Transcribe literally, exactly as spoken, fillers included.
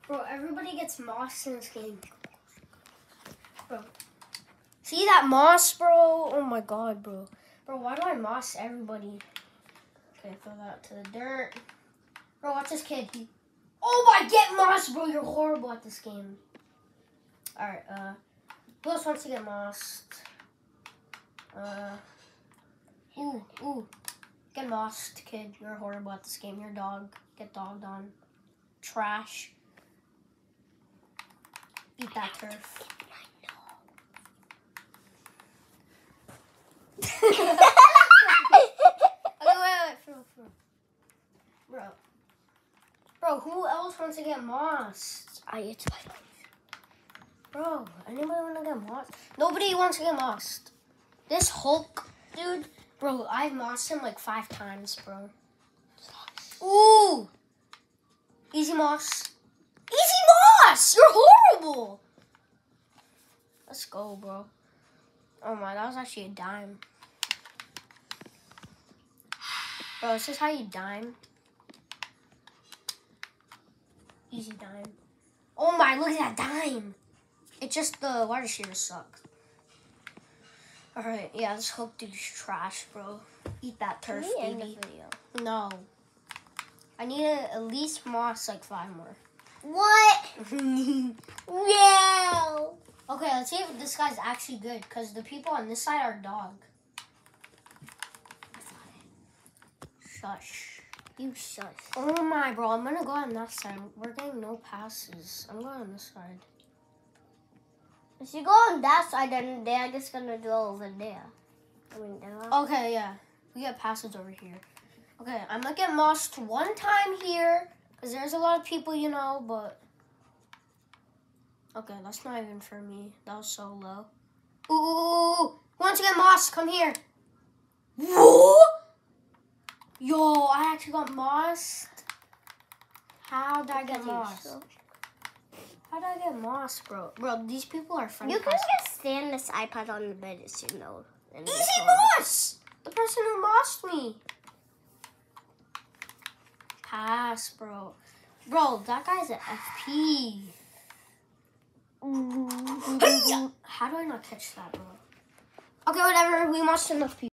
Bro, everybody gets moss in this game. Bro. See that moss, bro? Oh my god, bro. Bro, why do I moss everybody? Okay, throw that to the dirt. Bro, watch this kid. He... Oh my, get moss, bro. You're horrible at this game. Alright, uh, who else wants to get mossed? Uh, ooh, ooh. Get mossed, kid. You're horrible at this game. You're a dog. Get dogged on. Trash. Eat that turf. Okay, wait, wait, wait. Bro. Bro, who else wants to get mossed? I it's my Bro, anybody want to get mossed? Nobody wants to get mossed. This Hulk, dude. Bro, I've mossed him like five times, bro. Ooh! Easy moss. Easy moss! You're horrible! Let's go, bro. Oh my, that was actually a dime. Bro, this is how you dime. Easy dime. Oh my, look at that dime. It's just the water shooter sucks. Alright, yeah, this Hulk dude's trash, bro. Eat that turf, Can we end baby. the video? No. I need to at least moss like five more. What? No. Okay, let's see if this guy's actually good, because the people on this side are dog. Shush. You shush. Oh my, bro, I'm gonna go on that side. We're getting no passes. I'm going on this side. If you go on that side, then they're just gonna go over there. I mean, they're not. Okay, yeah. We get passes over here. Okay, I'm gonna get mossed one time here, because there's a lot of people, you know, but... Okay, that's not even for me. That was so low. Ooh, ooh, ooh, ooh. Who wants to get mossed? Come here. Whoa! Yo, I actually got mossed. How did I get mossed? So. How did I get mossed, bro? Bro, these people are friendly. You can just stand this iPad on the bed, as you know. and Easy record. moss! The person who mossed me. Pass, bro. Bro, that guy's an F P. How do I not catch that, bro? Okay, whatever. We mossed enough people.